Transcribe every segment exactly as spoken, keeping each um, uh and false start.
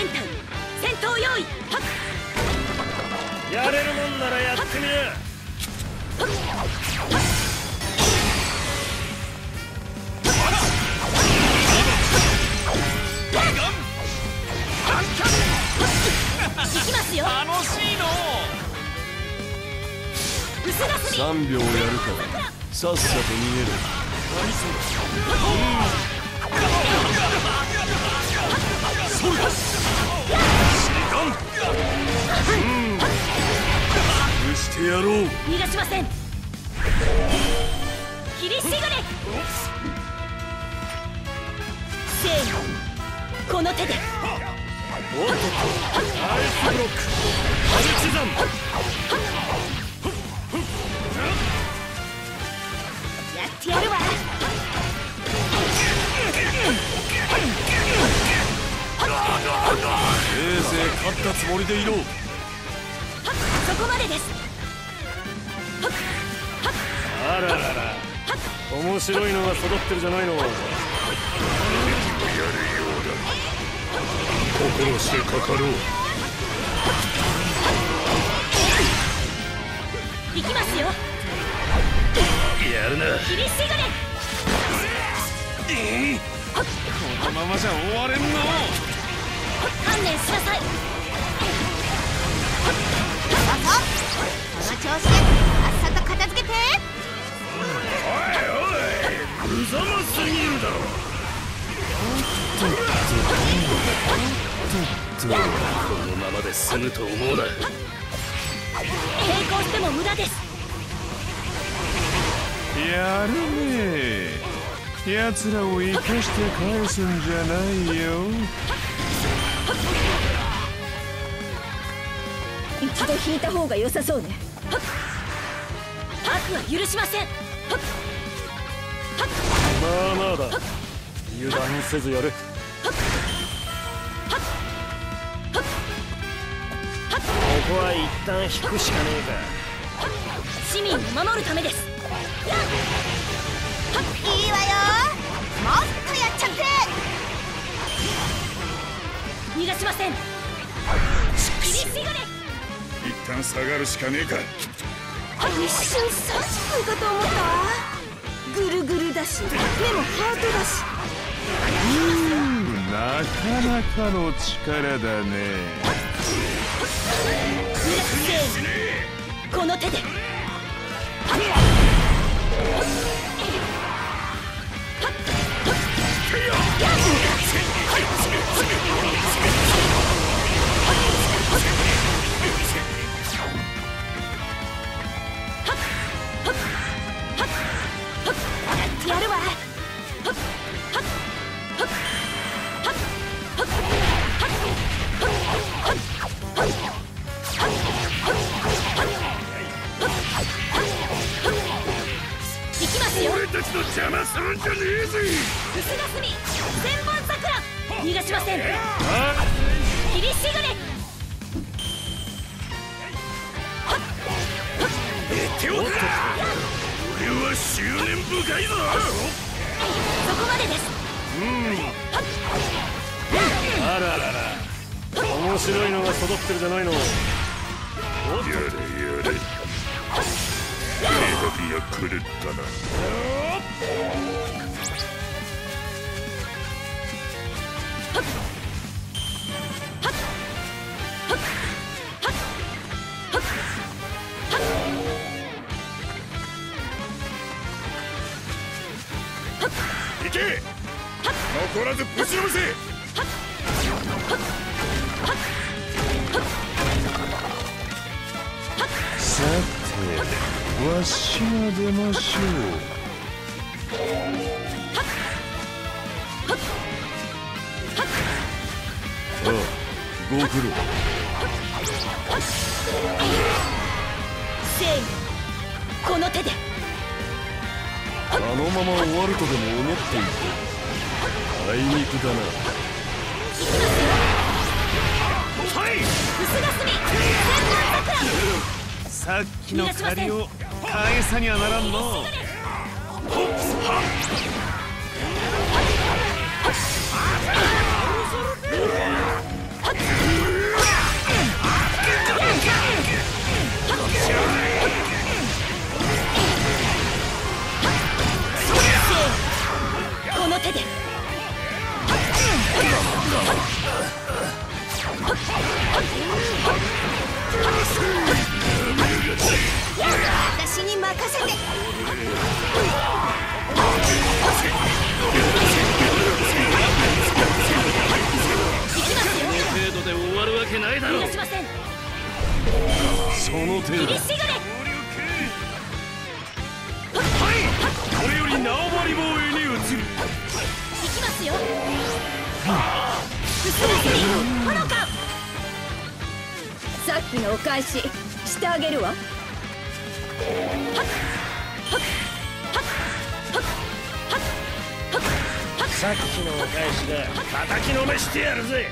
全隊戦闘用意。 やれるもんならやってみる。 行きますよ。 楽しいの。 薄がすみさんびょうやるからさっさと逃げる。 そうだ。 許してやろう。 逃がしません。キリシグレ。せーの、この手で。 おっとっと、アイスブロックパルチザン。 やってやるわ。 せいぜい勝ったつもりでいろ。 そこまでです。 あららら、面白いのが育ってるじゃないの。 心してかかろう。 行きますよ。 やるな。 キリシグレ。 このままじゃ終われんの。 観念しなさい。 この調子でさっさと片付けて。 うざますぎるだろ。 このままで済むと思うな。 抵抗しても無駄です。 やるね。奴らを生かして返すんじゃないよ。 一度引いた方が良さそうね。悪は許しません。 まあまあだ。油断せずやる。ここは一旦引くしかねえか。 市民を守るためです。 いいわよ。もっとやっちゃって。 逃がしません。キリシグレ。 一旦下がるしかねえか。 一瞬さんじゅっぷんかと思ったわ。ぐるぐるだし、目もハートだし。 うーん、なかなかの力だね。 この手で。やるわ。行きますよ。 俺たちの邪魔するんじゃねえぜ。 薄がすみ千本桜。逃がしません。キリシグレ。 手をか。俺は執念深いぞ。 そこまでです。 あららら、面白いのが育ってるじゃないの。 やれやれ。手が狂ったな。行け。残らずぶちのめせ。 さて、わしが出ましょう。 ああ、ご苦労。 正義、この手で。 あのまま終わるとでも思っている。あいにくだな。 はい。 薄がすみ千本桜。 さっきの借りを返さにはならんの。 私に任せて。 程度で終わるわけないだろう。 逃がしません。 その程度。 切りしぐれ。 これより縄張り防衛に移る。 行きますよ。進めすぎほのか。 さっきのお返ししてあげるわ。 さっきのお返しだ。叩きのめしてやるぜ。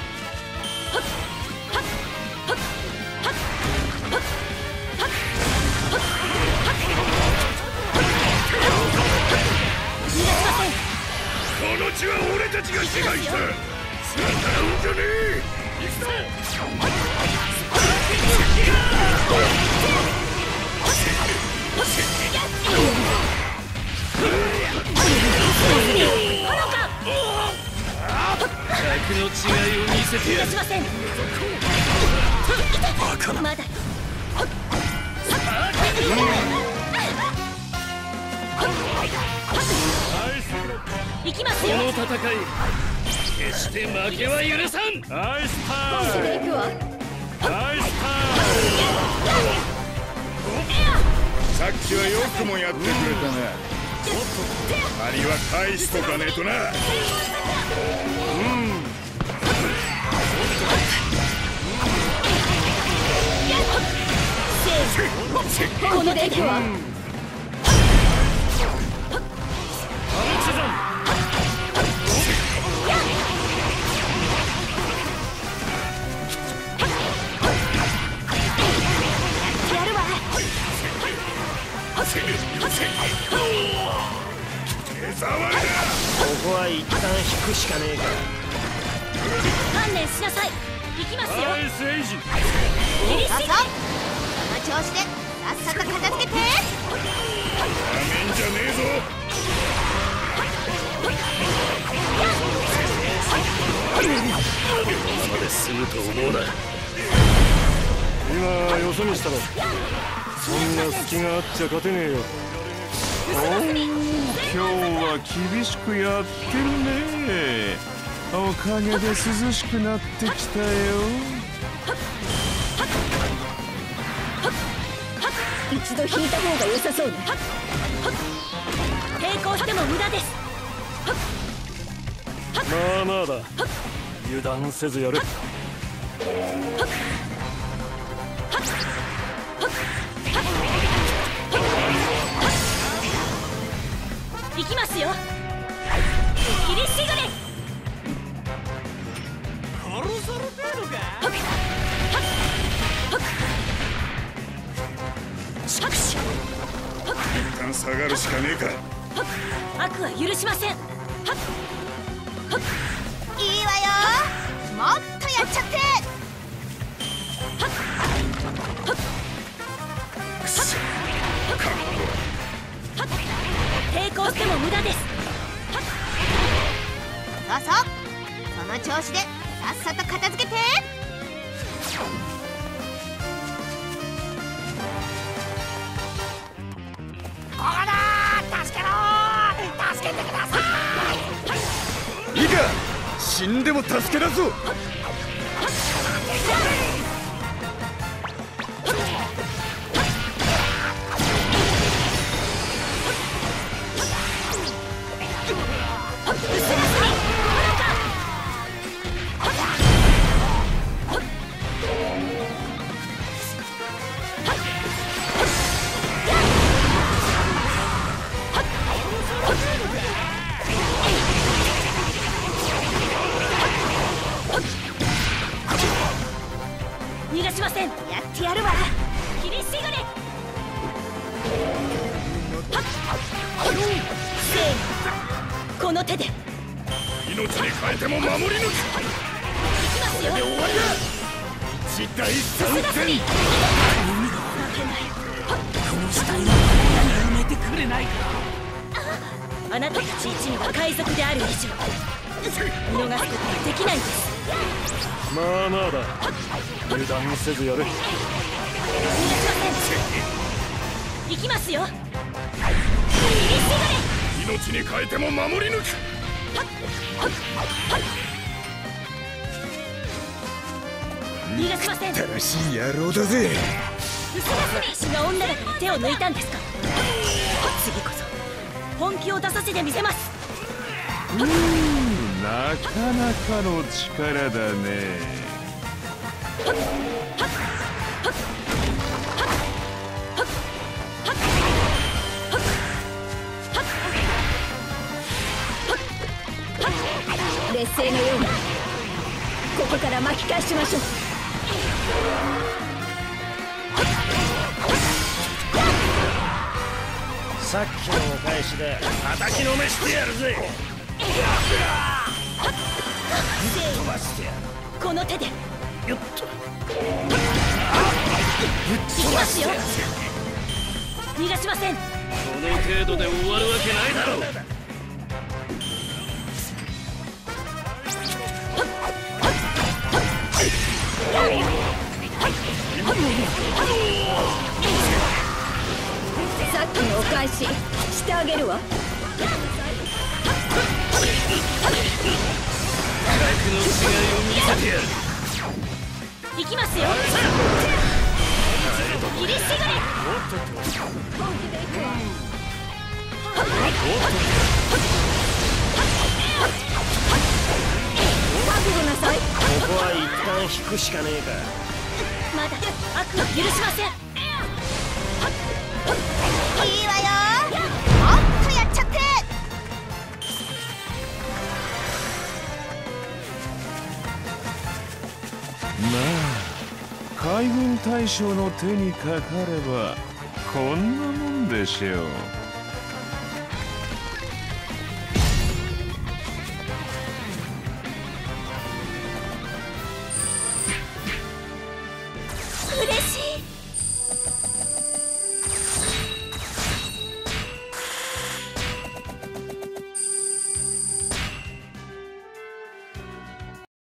この地は俺たちが支配した。逆らうんじゃねえ。行くぞ。格の違いを見せてやる。 しません。 バカな。 まだ。行きますよ。 この戦い決して負けは許さん。 ナイスタ本気で行くわ。 ーンナイスターンさっきはよくもやってくれたな。借りは返しとかねえとな。 この手では。やるわ。 ここは一旦引くしかねえか。 観念しなさい。行きますよ。 ナイスエイジ。 切りしぐれ。 その調子でさっさと片付けて。 やめんじゃねえぞ。 ここまで済むと思うな。 今よそ見したろ。そんな隙があっちゃ勝てねえよ。 おー、今日は厳しくやってるね。おかげで涼しくなってきたよ。 一度引いた方が良さそうね。 抵抗しても無駄です。 まあまあだ。油断せずやれ。 行きますよ。切りしぐれ。 殺されてるのか。 一旦下がるしかねえか。 悪は許しません。 いいわよ。もっとやっちゃって。 抵抗しても無駄です。 そうそう。その調子でさっさと片付けて。 いいか、死んでも助け出そう。 逃がしません。 やってやるわ。 切りしぐれ。せーの。この手で。 命に変えても守り抜く。 行きますよ。 終わりだ。一大三すぐ戦。 あなたたち一味が海賊である以上見逃すことはできないんです。 まあまあだ。油断せずやれ。 逃がしません。行きますよ。切りしがれ。 命に変えても守り抜く。 逃がしません。 新しい野郎だぜ。 私が女だから手を抜いたんですか。次こそ本気を出させてみせます。 うーん、なかなかの力だね。 劣勢のようにここから巻き返しましょう。 さっきのお返しで叩きのめしてやるぜ。飛ばしてやる。 この手でよっと。 行きますよ。逃がしません。 この程度で終わるわけないだろう。 さっきのお返ししてあげるわ。 楽の違いを見せてやる。 行きますよ。切りしがれ。 覚悟なさい。 ここは一旦引くしかねえか。 まだ悪は許しません。 いいわよ。もっとやっちゃって。 まあ海軍大将の手にかかればこんなもんでしょう。 嬉しい。